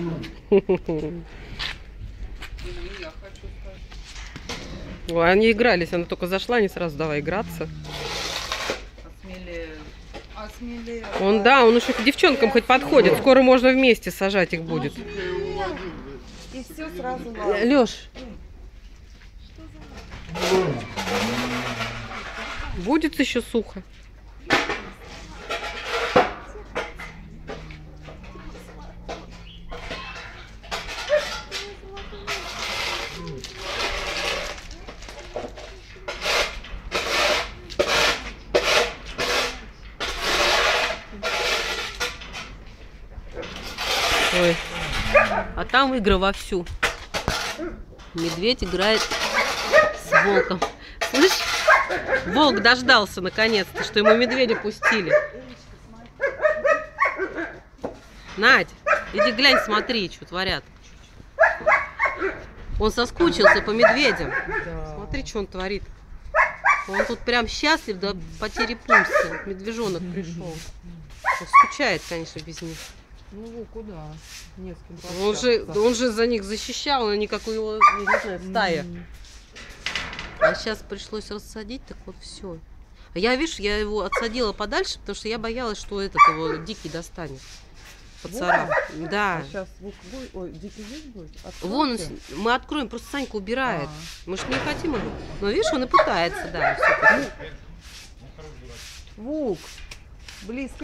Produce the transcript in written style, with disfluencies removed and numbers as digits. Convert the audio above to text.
Ой, они игрались, она только зашла, они сразу давай играться. Он, да, он еще к девчонкам хоть подходит. Скоро можно вместе сажать их будет. И все сразу. Лёш, будет еще сухо. Ой. А там игры вовсю. Медведь играет с волком. Слышь, волк дождался наконец-то, что ему медведя пустили. Надь, иди глянь, смотри, что творят. Он соскучился по медведям. Смотри, что он творит. Он тут прям счастлив до потери пульса. Медвежонок пришел. Он скучает, конечно, без них. Ну, куда? Не с кем Он же за них защищал, они как у его, я не знаю, стая. А сейчас пришлось рассадить, так вот все. А я, видишь, я его отсадила подальше, потому что я боялась, что этот его дикий достанет. Поцарап. Да. А сейчас звук будет? Ой, дикий здесь будет? Вон, мы откроем, просто Санька убирает. Мы же не хотим его. Но видишь, он и пытается, да. Вук, близко.